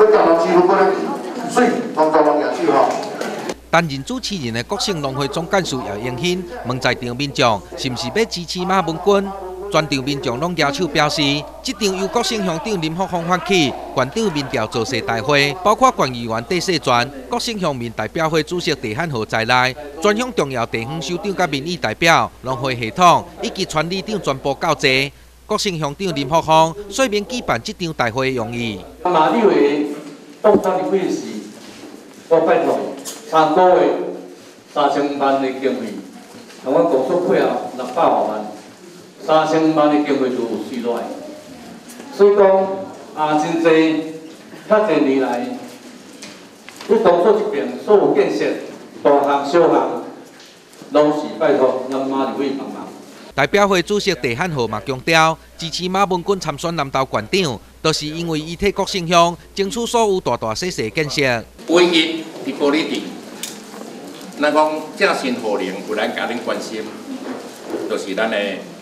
要调动几乎不能去，水拢都拢举手吼。 担任主持人的国姓农会总干事姚英兴问在场民众是毋是要支持马文君？全场民众拢举手表示，这场由国姓乡长林福芳发起，县长民调造势大会，包括县议员戴世全、国姓乡民代表会主席陈汉豪在内，专项重要地方首长甲民意代表、农会系统以及村里长全部到齐。国姓乡长林福芳说明举办这场大会的用意。 马立伟当选的位是，我拜托。 3个月3000万的经费，同我公所配合600多万，3000万的经费就有输落来。所以讲真侪遐侪年来，你公所这边所有建设，大项小项，拢是拜托咱马立伟帮忙。 代表会主席陈汉豪嘛强调，支持马文君参选南投县长，就是因为伊替国姓乡争取所有大大小小建设。 唯一伫玻璃地。 咱讲正新互能有咱家庭关心，就是咱的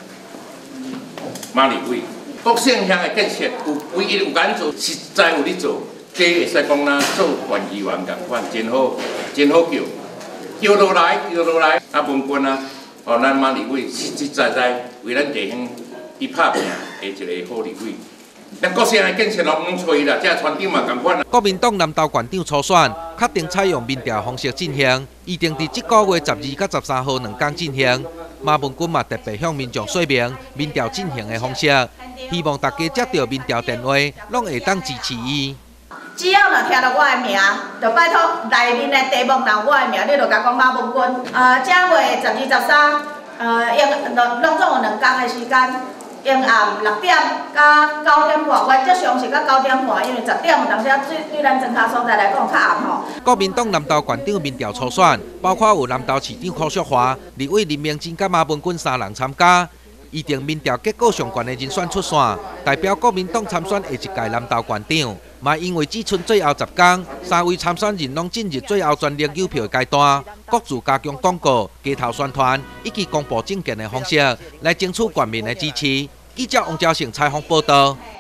马立伟。国姓乡的建设有唯一有敢做，实在有咧做，这会使讲咱做县议员共款，真好，真好叫落来，啊文君啊，咱马立伟实实在在为咱地方去拍拼的一个好立委。 咱国姓的建设拢吹啦，这村长嘛共款啦。 国民党南投县长初选确定采用民调方式进行，预定伫这个月12到13号2天进行。马文君嘛特别向民众说明民调进行的方式，希望大家接到民调电话，拢会当支持伊。 只要若听到我的名，就拜托内面的题目拿我的名，你就甲讲马文君。这月12、13，拢总有2天的时间。 用暗6点到9点半，原则上是到9点半，因为10点有当时对咱庄脚所在来讲较暗吼。 国民党南投县长民调初选，包括有南投市长柯淑华、立委林明珍甲马文君3人参加。预定民调结果上悬的人选出线，代表国民党参选下一届南投县长。嘛，因为只剩最后10天，3位参选人拢进入最后全力邮票的阶段，各自加强广告、街头宣传以及公布政见的方式，来争取县民的支持。记者王兆成采访报道。